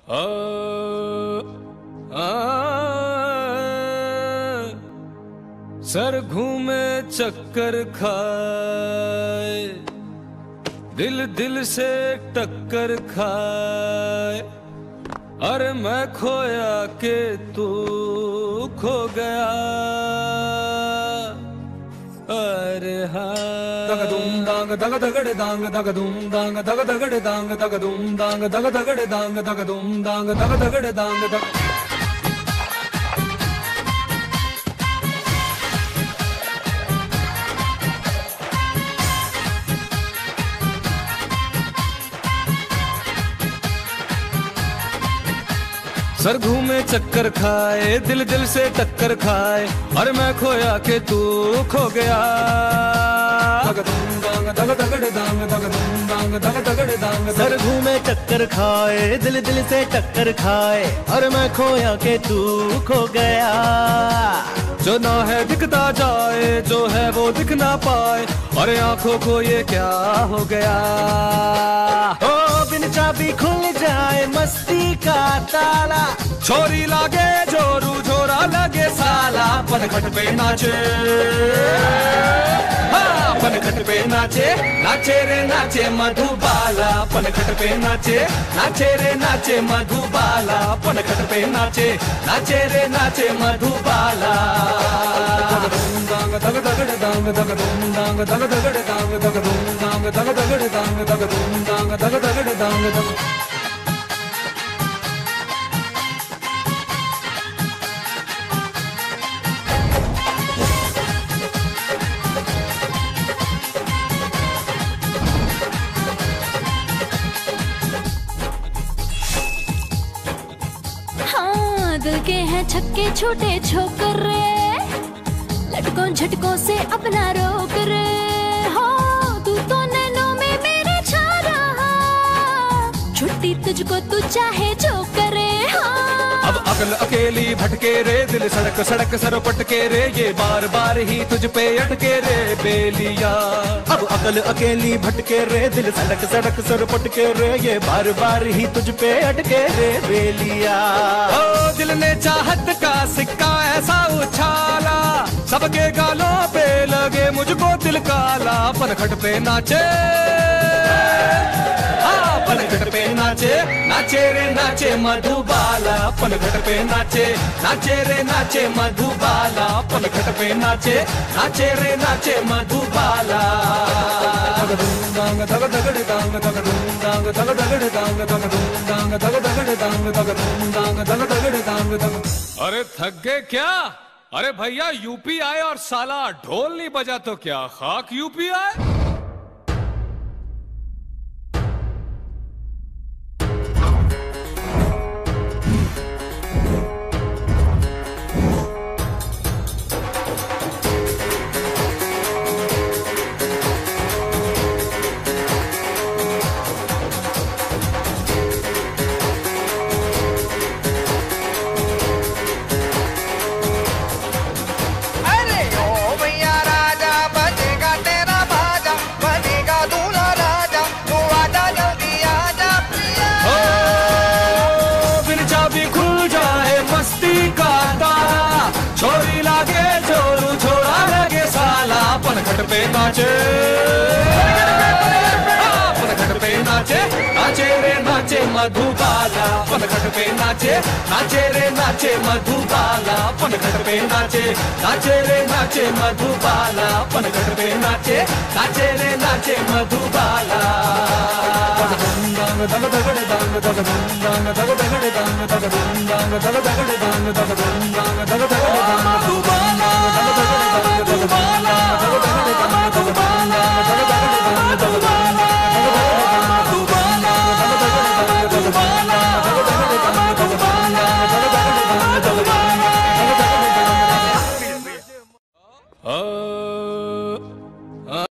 आ, आ, sir घूमे चक्कर खाए, दिल दिल से टक्कर खाए, अरे मैं खोया के तू खो गया। अरे हाँ दग दूम दांग दग दगड़े दांग दग दूम दांग दग दगड़े दांग दग दूम दांग दग दगड़े दांग दग दूम दांग दग दगड़े दांग दग। सर घूमे चक्कर खाए, दिल दिल से टक्कर खाए, अरे मैं खोया के तू खो गया। दग दूम दांग दग दगड़े दांग दग दूम दांग दग दगड़े दांग। सर घूमे चक्कर खाए, दिल दिल से टक्कर खाए, अरे मैं खोया के तू खो गया। जो ना है दिखता जाए, जो है वो दिख ना पाए, अरे आंखों को ये क्या हो गया। ओ बिन चाबी खुल जाए मस्ती का ताला, छोरी लागे जोरू झोरा लगे साला, पनखट पे नाचे, हाँ पनखट पे नाचे, नाचे रे नाचे मधुबाला, पनखट पे नाचे, नाचे रे नाचे मधुबाला, पनखट पे नाचे, नाचे रे नाचे मधुबाला। दग दूम दांग दग दगड़े दांग दग दूम दांग दग दगड़े दांग दग दूम दांग दग दगड़े दांग दग दूम दांग दग दगड़े दांग दग। दिल के हैं छक्के छोटे छोकरे, लटकों झटकों से अपना रोक रे। हो तू तो नैनों में मेरे छा रहा, छुट्टी तुझको तू चाहे जो करे। अब अकल अकेली भटके रे, दिल सड़क सड़क सर पटके रे, ये बार बार ही तुझ पे अटके रे बेलिया। अब अकल अकेली भटके रे, दिल सड़क सड़क सर पटके रे, ये बार बार ही तुझ पे अटके रे बेलिया। ओ दिल ने चाहत का सिक्का ऐसा उछाला, सबके गालों पे लगे मुझको दिल काला, पनखट पे नाचे, हाँ पनखट पे नाचे, नाचे रे नाचे मधुबाला, पनखट पे नाचे, नाचे रे नाचे मधुबाला, पनखट पे नाचे, नाचे रे नाचे मधुबाला। दग दूम दांग दग दगड़े दांग दग दूम दांग दग दगड़े दांग दग दूम दांग दग दगड़े दांग दग दूम दांग दग दगड़े दांग दग। अरे थक गए क्या? अरे भैया यूपी आए और साला ढोल नहीं बजा तो क्या खाक यूपी आए? छोरी लागे जोरू छोरा लगे साला, पनखट पे नाचे, पनखट पे नाचे, नाचे रे नाचे मधुबाला, पनखट पे नाचे, नाचे रे नाचे मधुबाला, पनखट पे नाचे, नाचे रे नाचे मधुबाला, पनखट पे नाचे, नाचे रे नाचे मधुबाला। दग दूम दांग दग दगड़े दांग दग दूम दांग दग दगड़े दांग दग दूम दांग दग दगड़े दांग दग दूम दांग दग दगड़े दांग।